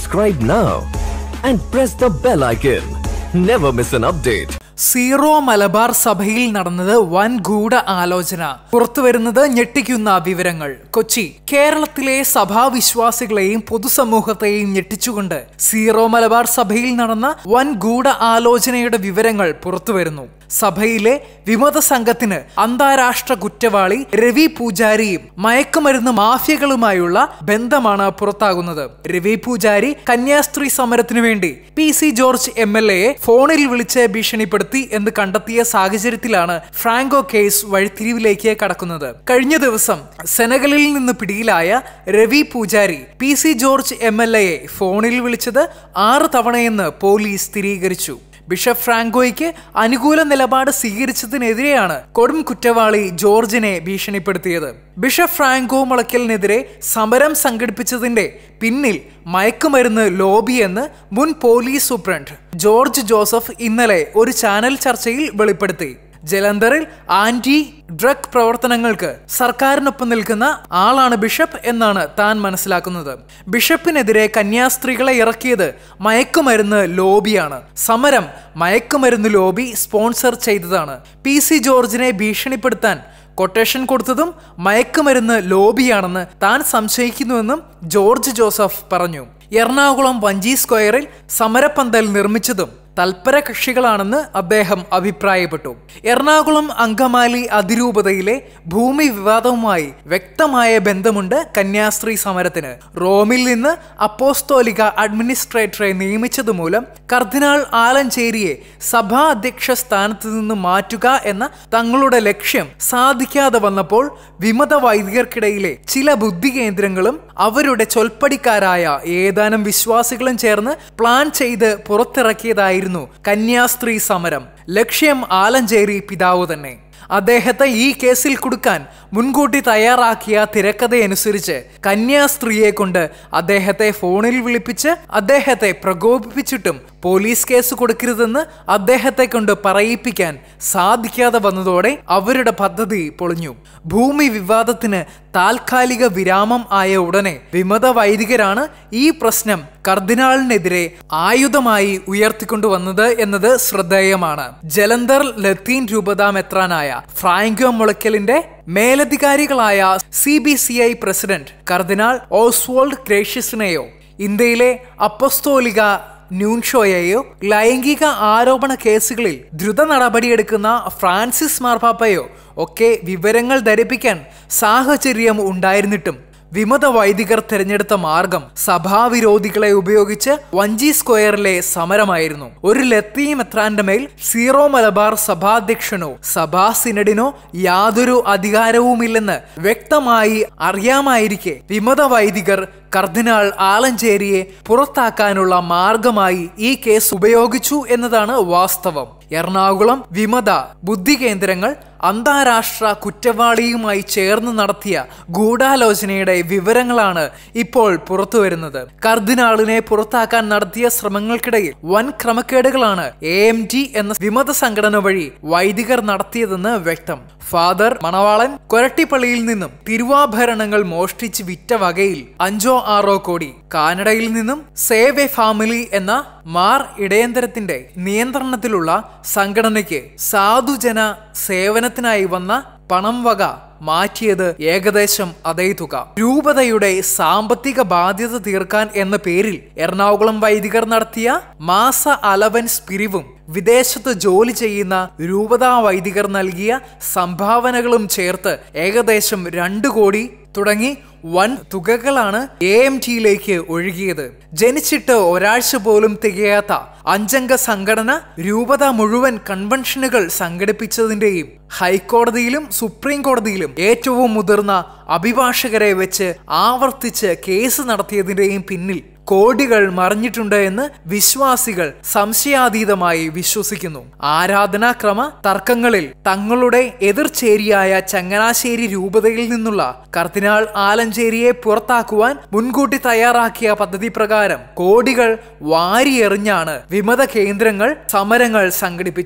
Subscribe now and press the bell icon. Never miss an update. Syro Malabar സഭയിൽ നടന്നത് വൻ ഗൂഢ ആലോചന. പുറത്തുവരുന്നത് ഞെട്ടിക്കുന്ന വിവരങ്ങൾ. കൊച്ചി. കേരളത്തിലെ സഭാവിശ്വാസികളെയും പൊതുസമൂഹത്തെയും ഞെട്ടിച്ചുകൊണ്ട് സീറോ മലബാർ സഭയിൽ നടന്ന വൻ ഗൂഢ ആലോചനയുടെ വിവരങ്ങൾ പുറത്തുവരുന്നു. സഭയിലെ വിമത സംഘത്തിന് അന്താരാഷ്ട്ര കുറ്റവാളി രവി പൂജാരിയും മയക്കുമരുന്ന് മാഫിയകളുമായുള്ള ബന്ധമാണ് പുറത്താകുന്നത്. രവി പൂജാരി കന്യാസ്ത്രീ സമരത്തിനു വേണ്ടി PC ജോർജ് MLA ഫോണിൽ വിളിച്ച് ഭീഷണിപ്പെടുത്തി എന്ന് കണ്ടെത്തിയ സാഹചര്യത്തിലാണ് ഫ്രാങ്കോ കേസ് വഴിത്തിരിവിലേക്ക് കടക്കുന്നത്. കഴിഞ്ഞ ദിവസം സെനഗലിൽ നിന്ന് പിടിയിലായ Ravi Pujari PC George MLA ഫോണിൽ വിളിച്ചത് 6 തവണയെന്ന് പോലീസ് സ്ഥിരീകരിച്ചു. ബിഷപ്പ് ഫ്രാങ്കോയ്ക്ക് അനുകൂല നിലപാട് സ്വീകരിച്ചതിനെതിരെയാണ് കൊടും കുറ്റവാളി ജോർജിനെ ഭീഷണിപ്പെടുത്തിയത്. ബിഷപ്പ് ഫ്രാങ്കോ മുളയ്ക്കലിനെതിരെ സമരം സംഘടിപ്പിച്ചതിന്റെ പിന്നിൽ മയക്കുമരുന്ന് ലോബി എന്ന് മുൻ പോലീസ് സൂപ്രണ്ട് ജോർജ് ജോസഫ് ഇന്നലെ ഒരു ചാനൽ ചർച്ചയിൽ വെളിപ്പെടുത്തി. ജലന്ധറിൽ ആന്റി ഡ്രഗ് പ്രവർത്തനങ്ങൾക്ക് സർക്കാരിനൊപ്പം നിൽക്കുന്ന ആളാണ് ബിഷപ്പ് എന്നാണ് താൻ മനസ്സിലാക്കുന്നത്. ബിഷപ്പിനെതിരെ കന്യാസ്ത്രീകളെ ഇറക്കിയത് മയക്കുമരുന്ന് ലോബിയാണ്. സമരം മയക്കുമരുന്ന് ലോബി സ്പോൺസർ ചെയ്തതാണ്. PC ജോർജിനെ ഭീഷണിപ്പെടുത്താൻ കൊട്ടേഷൻ കൊടുത്തതും മയക്കുമരുന്ന് ലോബിയാണെന്ന് താൻ സംശയിക്കുന്നുവെന്നും ജോർജ് ജോസഫ് പറഞ്ഞു. എറണാകുളം വഞ്ചി സ്ക്വയറിൽ സമരപ്പന്തൽ നിർമ്മിച്ചതും തൽപര കക്ഷികളാണെന്ന് അദ്ദേഹം അഭിപ്രായപ്പെട്ടു. എറണാകുളം അങ്കമാലി അതിരൂപതയിലെ ഭൂമി വിവാദവുമായി വ്യക്തമായ ബന്ധമുണ്ട് കന്യാസ്ത്രീ സമരത്തിന്. റോമിൽ നിന്ന് അപ്പോസ്തോലിക അഡ്മിനിസ്ട്രേറ്ററെ നിയമിച്ചതുമൂലം കർദിനാൾ ആലഞ്ചേരിയെ സഭാ അധ്യക്ഷ സ്ഥാനത്ത് നിന്ന് മാറ്റുക എന്ന തങ്ങളുടെ ലക്ഷ്യം സാധിക്കാതെ വന്നപ്പോൾ വിമത വൈദികർക്കിടയിലെ ചില ബുദ്ധി കേന്ദ്രങ്ങളും അവരുടെ ചൊൽപ്പടിക്കാരായ ഏതാനും വിശ്വാസികളും ചേർന്ന് പ്ലാൻ ചെയ്ത് പുറത്തിറക്കിയതായിരുന്നു കന്യാസ്ത്രീ സമരം. ലക്ഷ്യം ആലഞ്ചേരി പിതാവ് തന്നെ. അദ്ദേഹത്തെ ഈ കേസിൽ കുടുക്കാൻ മുൻകൂട്ടി തയ്യാറാക്കിയ തിരക്കഥയനുസരിച്ച് കന്യാസ്ത്രീയെ കൊണ്ട് അദ്ദേഹത്തെ ഫോണിൽ വിളിപ്പിച്ച് അദ്ദേഹത്തെ പ്രകോപിപ്പിച്ചിട്ടും പോലീസ് കേസ് കൊടുക്കരുതെന്ന് അദ്ദേഹത്തെ കൊണ്ട് പറയിപ്പിക്കാൻ സാധിക്കാതെ വന്നതോടെ അവരുടെ പദ്ധതി പൊളിഞ്ഞു. ഭൂമി വിവാദത്തിന് താൽക്കാലിക വിരാമം ആയ ഉടനെ വിമത വൈദികരാണ് ഈ പ്രശ്നം കർദിനാളിനെതിരെ ആയുധമായി ഉയർത്തിക്കൊണ്ടുവന്നത് എന്നത് ശ്രദ്ധേയമാണ്. ജലന്ധർ ലത്തീൻ രൂപതാ മെത്രാനായ ഫ്രാങ്കോ മുളയ്ക്കലിന്റെ മേലധികാരികളായ CBCI പ്രസിഡന്റ് കർദിനാൾ ഓസ്വാൾഡ് ഗ്രേഷ്യസിനെയോ ഇന്ത്യയിലെ അപ്പസ്തോലിക ന്യൂൻഷോയെയോ ലൈംഗിക ആരോപണ കേസുകളിൽ ദ്രുത നടപടിയെടുക്കുന്ന ഫ്രാൻസിസ് മാർപ്പാപ്പയോ ഒക്കെ വിവരങ്ങൾ ധരിപ്പിക്കാൻ സാഹചര്യം ഉണ്ടായിരുന്നിട്ടും വിമത വൈദികർ തിരഞ്ഞെടുത്ത മാർഗം സഭാവിരോധികളെ ഉപയോഗിച്ച് വഞ്ചി സ്ക്വയറിലെ സമരമായിരുന്നു. ഒരു ലത്തീൻ മെത്രാന്റെ മേൽ സീറോ മലബാർ സഭാധ്യക്ഷനോ സഭാ സിനഡിനോ യാതൊരു അധികാരവുമില്ലെന്ന് വ്യക്തമായി അറിയാമായിരിക്കെ വിമത വൈദികർ കർദിനാൾ ആലഞ്ചേരിയെ പുറത്താക്കാനുള്ള മാർഗമായി ഈ കേസ് ഉപയോഗിച്ചു എന്നതാണ് വാസ്തവം. എറണാകുളം വിമത ബുദ്ധി കേന്ദ്രങ്ങൾ അന്താരാഷ്ട്ര കുറ്റവാളിയുമായി ചേർന്ന് നടത്തിയ ഗൂഢാലോചനയുടെ വിവരങ്ങളാണ് ഇപ്പോൾ പുറത്തുവരുന്നത്. കർദിനാളിനെ പുറത്താക്കാൻ നടത്തിയ ശ്രമങ്ങൾക്കിടയിൽ വൻ ക്രമക്കേടുകളാണ് AMT എന്ന വിമത സംഘടന വഴി വൈദികർ നടത്തിയതെന്ന് വ്യക്തം. ഫാദർ മണവാളൻ കൊരട്ടിപ്പള്ളിയിൽ നിന്നും തിരുവാഭരണങ്ങൾ മോഷ്ടിച്ച് വിറ്റ വകയിൽ 5-6 കോടി. കാനഡയിൽ നിന്നും സേവ് എ ഫാമിലി എന്ന മാർ ഇടയന്തരത്തിന്റെ നിയന്ത്രണത്തിലുള്ള സംഘടനയ്ക്ക് സാധുജന സേവനത്തിനായി വന്ന പണം വക മാറ്റിയത് ഏകദേശം അതേ തുക. രൂപതയുടെ സാമ്പത്തിക ബാധ്യത തീർക്കാൻ എന്ന പേരിൽ എറണാകുളം വൈദികർ നടത്തിയ മാസ അലവൻസ് പിരിവും വിദേശത്ത് ജോലി ചെയ്യുന്ന രൂപതാ വൈദികർ നൽകിയ സംഭാവനകളും ചേർത്ത് ഏകദേശം 2 കോടി തുടങ്ങി വൻ തുകകളാണ് AMTയിലേക്ക് ഒഴുകിയത്. ജനിച്ചിട്ട് ഒരാഴ്ച പോലും തികയാത്ത 5-അംഗ സംഘടന രൂപത മുഴുവൻ കൺവെൻഷനുകൾ സംഘടിപ്പിച്ചതിന്റെയും ഹൈക്കോടതിയിലും സുപ്രീം കോടതിയിലും ഏറ്റവും മുതിർന്ന അഭിഭാഷകരെ വെച്ച് ആവർത്തിച്ച് കേസ് നടത്തിയതിന്റെയും പിന്നിൽ കോടികൾ മറിഞ്ഞിട്ടുണ്ട് എന്ന് വിശ്വാസികൾ സംശയാതീതമായി വിശ്വസിക്കുന്നു. ആരാധനാക്രമ തർക്കങ്ങളിൽ തങ്ങളുടെ എതിർചേരിയായ ചങ്ങനാശ്ശേരി രൂപതയിൽ നിന്നുള്ള കർദിനാൾ ആലഞ്ചേരിയെ പുറത്താക്കുവാൻ മുൻകൂട്ടി തയ്യാറാക്കിയ പദ്ധതി പ്രകാരം കോടികൾ വാരിയെറിഞ്ഞാണ് വിമത കേന്ദ്രങ്ങൾ സമരങ്ങൾ സംഘടിപ്പിച്ചത്.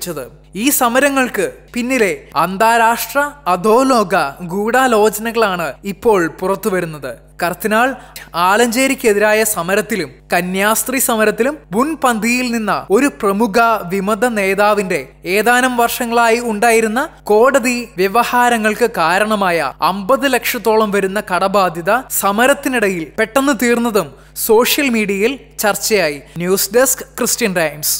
ഈ സമരങ്ങൾക്ക് പിന്നിലെ അന്താരാഷ്ട്ര അധോലോക ഗൂഢാലോചനകളാണ് ഇപ്പോൾ പുറത്തുവരുന്നത്. കർദിനാൾ ആലഞ്ചേരിക്കെതിരായ സമരത്തിലും കന്യാസ്ത്രീ സമരത്തിലും മുൻപന്തിയിൽ നിന്ന ഒരു പ്രമുഖ വിമത നേതാവിന്റെ ഏതാനും വർഷങ്ങളായി ഉണ്ടായിരുന്ന കോടതി വ്യവഹാരങ്ങൾക്ക് കാരണമായ 50 ലക്ഷത്തോളം വരുന്ന കടബാധ്യത സമരത്തിനിടയിൽ പെട്ടെന്ന് തീർന്നതും സോഷ്യൽ മീഡിയയിൽ ചർച്ചയായി. News desk Christian Times.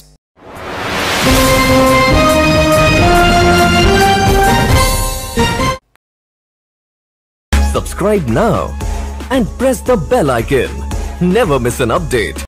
Subscribe now and press the bell icon. Never miss an update.